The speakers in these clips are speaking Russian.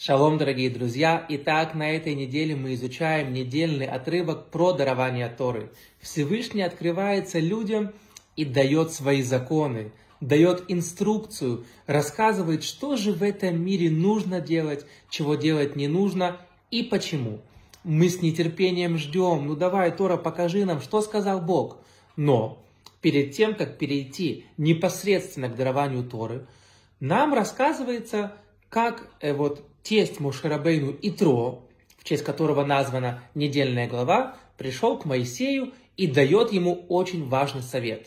Шалом, дорогие друзья! Итак, на этой неделе мы изучаем недельный отрывок про дарование Торы. Всевышний открывается людям и дает свои законы, дает инструкцию, рассказывает, что же в этом мире нужно делать, чего делать не нужно и почему. Мы с нетерпением ждем, ну давай, Тора, покажи нам, что сказал Бог. Но перед тем, как перейти непосредственно к дарованию Торы, нам рассказывается, как тесть Моше Рабейну Итро, в честь которого названа недельная глава, пришел к Моисею и дает ему очень важный совет.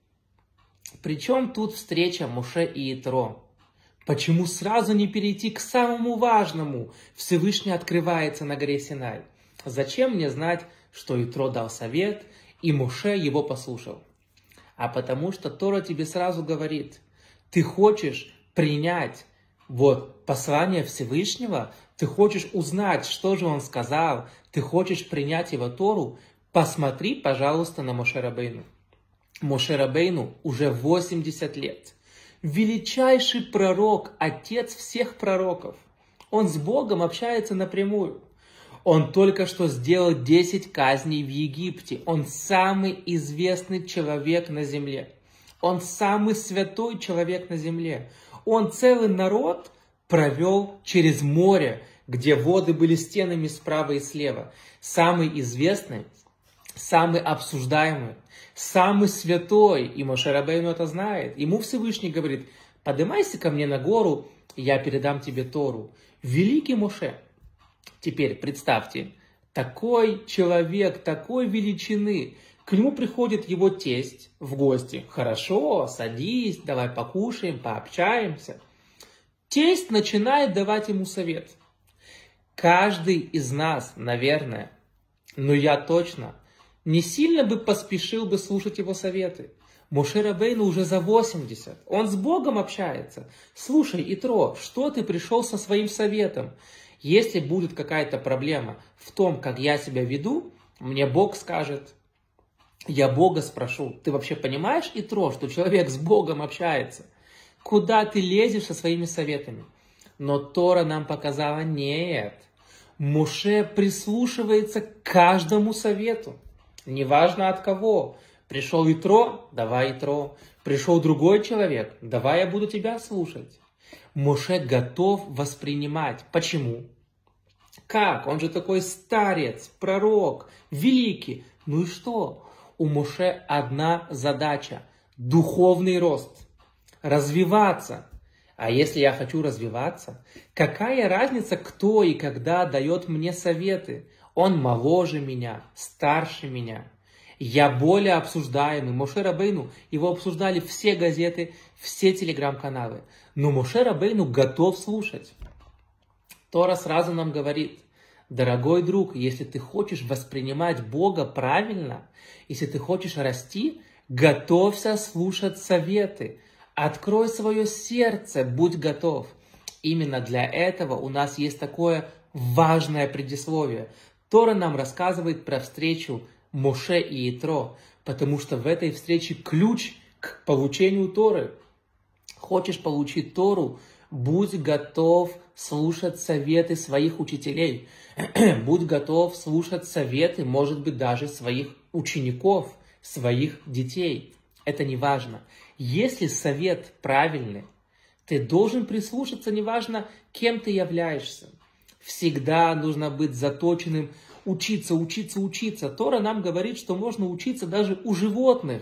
Причем тут встреча Моше и Итро? Почему сразу не перейти к самому важному? Всевышний открывается на горе Синай. Зачем мне знать, что Итро дал совет, и Моше его послушал? А потому что Тора тебе сразу говорит, ты хочешь принять послание Всевышнего, ты хочешь узнать, что же он сказал, ты хочешь принять его Тору, посмотри, пожалуйста, на Моше Рабейну. Моше Рабейну уже 80 лет. Величайший пророк, отец всех пророков. Он с Богом общается напрямую. Он только что сделал 10 казней в Египте. Он самый известный человек на земле. Он самый святой человек на земле. Он целый народ провел через море, где воды были стенами справа и слева. Самый известный, самый обсуждаемый, самый святой. И Моше Рабейну это знает. Ему Всевышний говорит, поднимайся ко мне на гору, я передам тебе Тору. Великий Моше. Теперь представьте, такой человек, такой величины, к нему приходит его тесть в гости. Хорошо, садись, давай покушаем, пообщаемся. Тесть начинает давать ему совет. Каждый из нас, наверное, но я точно, не сильно бы поспешил бы слушать его советы. Моше Рабейну уже за 80, он с Богом общается. Слушай, Итро, что ты пришел со своим советом? Если будет какая-то проблема в том, как я себя веду, мне Бог скажет. Я Бога спрошу, ты вообще понимаешь, Итро, что человек с Богом общается? Куда ты лезешь со своими советами? Но Тора нам показала, нет. Моше прислушивается к каждому совету. Неважно от кого. Пришел Итро, давай Итро. Пришел другой человек, давай я буду тебя слушать. Моше готов воспринимать. Почему? Как? Он же такой старец, пророк, великий. Ну и что? У Моше одна задача – духовный рост, развиваться. А если я хочу развиваться, какая разница, кто и когда дает мне советы? Он моложе меня, старше меня. Я более обсуждаемый. Моше Рабейну, его обсуждали все газеты, все телеграм-каналы. Но Моше Рабейну готов слушать. Тора сразу нам говорит, дорогой друг, если ты хочешь воспринимать Бога правильно, если ты хочешь расти, готовься слушать советы. Открой свое сердце, будь готов. Именно для этого у нас есть такое важное предисловие. Тора нам рассказывает про встречу Моше и Итро, потому что в этой встрече ключ к получению Торы. Хочешь получить Тору? Будь готов слушать советы своих учителей. Будь готов слушать советы, может быть, даже своих учеников, своих детей. Это не важно. Если совет правильный, ты должен прислушаться, неважно, кем ты являешься. Всегда нужно быть заточенным, учиться, учиться, учиться. Тора нам говорит, что можно учиться даже у животных.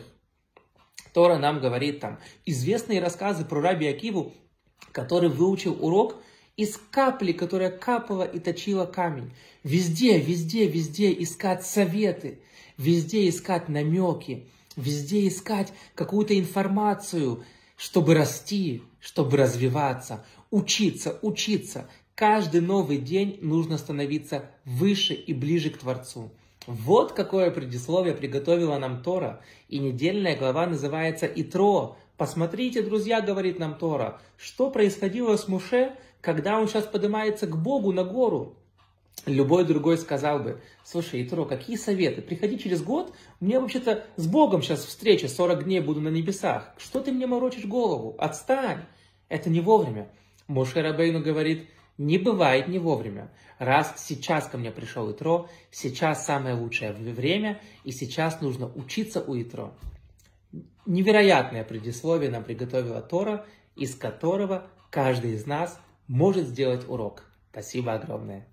Тора нам говорит там известные рассказы про Раби Акиву, который выучил урок из капли, которая капала и точила камень. Везде, везде, везде искать советы, везде искать намеки, везде искать какую-то информацию, чтобы расти, чтобы развиваться, учиться, учиться. Каждый новый день нужно становиться выше и ближе к Творцу. Вот какое предисловие приготовила нам Тора. И недельная глава называется Итро. Посмотрите, друзья, говорит нам Тора, что происходило с Моше, когда он сейчас поднимается к Богу на гору. Любой другой сказал бы, слушай, Итро, какие советы? Приходи через год, мне вообще-то с Богом сейчас встреча, 40 дней буду на небесах. Что ты мне морочишь голову? Отстань! Это не вовремя. Моше Рабейну говорит, Не бывает не вовремя. Раз сейчас ко мне пришел Итро, сейчас самое лучшее время, и сейчас нужно учиться у Итро. Невероятное предисловие нам приготовила Тора, из которого каждый из нас может сделать урок. Спасибо огромное.